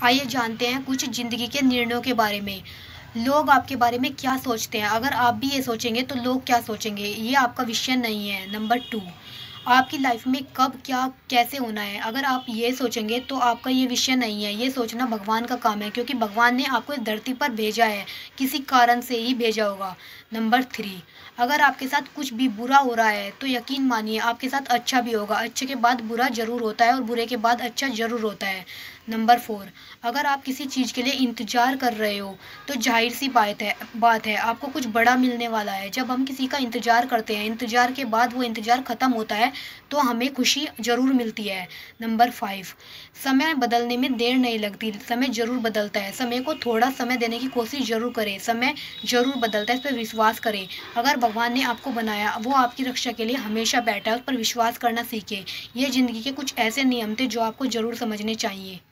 आइए जानते हैं कुछ ज़िंदगी के निर्णयों के बारे में। लोग आपके बारे में क्या सोचते हैं? अगर आप भी ये सोचेंगे तो लोग क्या सोचेंगे? ये आपका विषय नहीं है। नंबर 2, आपकी लाइफ में कब क्या कैसे होना है? अगर आप ये सोचेंगे तो आपका ये विषय नहीं है। ये सोचना भगवान का काम है, क्योंकि भगवान ने आपको इस धरती पर भेजा है, किसी कारण से ही भेजा होगा। नंबर 3, अगर आपके साथ कुछ भी बुरा हो रहा है तो यकीन मानिए आपके साथ अच्छा भी होगा। अच्छे के बाद बुरा ज़रूर होता है और बुरे के बाद अच्छा ज़रूर होता है। नंबर 4, अगर आप किसी चीज़ के लिए इंतज़ार कर रहे हो तो ज़ाहिर-सी बात है आपको कुछ बड़ा मिलने वाला है। जब हम किसी का इंतज़ार करते हैं, इंतज़ार के बाद वो इंतज़ार ख़त्म होता है तो हमें खुशी ज़रूर मिलती है। नंबर 5, समय बदलने में देर नहीं लगती, समय ज़रूर बदलता है। समय को थोड़ा समय देने की कोशिश ज़रूर करें, समय ज़रूर बदलता है, इस पे विश्वास करें। अगर भगवान ने आपको बनाया, वो आपकी रक्षा के लिए हमेशा बैठा है, उस पर विश्वास करना सीखें। ये ज़िंदगी के कुछ ऐसे नियम थे जो आपको ज़रूर समझने चाहिए।